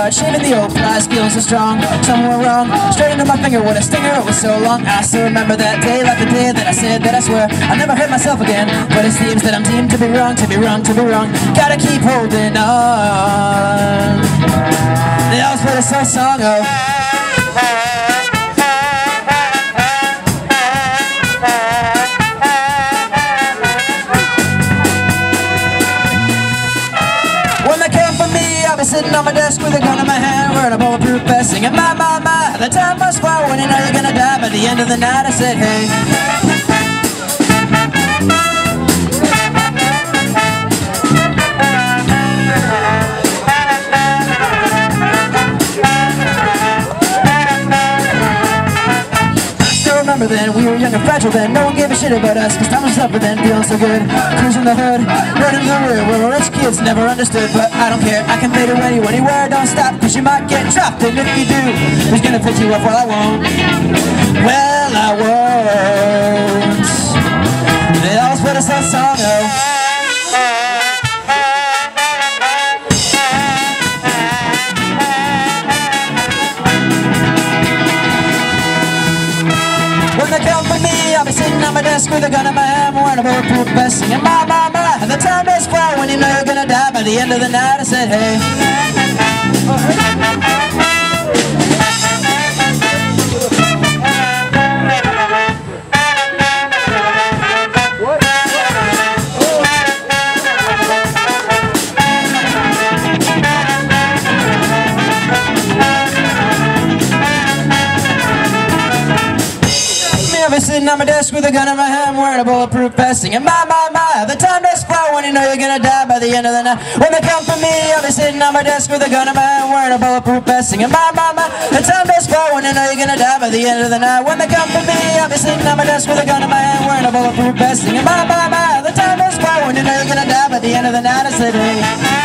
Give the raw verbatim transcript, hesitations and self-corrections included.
hard, shaving the old flies, feeling so strong. Somewhere wrong, straight into my finger with a stinger, it was so long. I still remember that day like the day that I said that I swear I'll never hurt myself again. But it seems that I'm deemed to be wrong, to be wrong, to be wrong. Gotta keep holding on. They always play this old song of sitting on my desk with a gun in my hand, wearing a bulletproof vest, singing my, my, my, the time must fly when you know you're gonna die. By the end of the night I said, hey, remember then, we were young and fragile then. No one gave a shit about us, cause time was tougher then. Feeling so good, cruising the hood, running the rear, where we're rich kids never understood. But I don't care, I can fade away anywhere. Don't stop, cause you might get trapped. And if you do, who's gonna pick you up? Well, I won't. Well, I won't. They always put us that song out. When they come for me, I'll be sitting on my desk with a gun in my hand, wearing a bulletproof vest, singing my, my, my. And the time does fly when you know you're gonna die. By the end of the night I said, hey. Sitting on my desk with a gun in my hand, wearing a bulletproof vest, singing my, my, my. The time does fly when you know you're gonna die. By the end of the night, when they come for me, I'll be sitting on my desk with a gun in my hand, wearing a bulletproof vest, singing my, my, my. The time does fly when you know you're gonna die. By the end of the night, when they come for me, I'll be sitting on my desk with a gun in my hand, wearing a bulletproof vest, singing my, my, my. The time does fly when you know you're gonna die. By the end of the night I said, hey.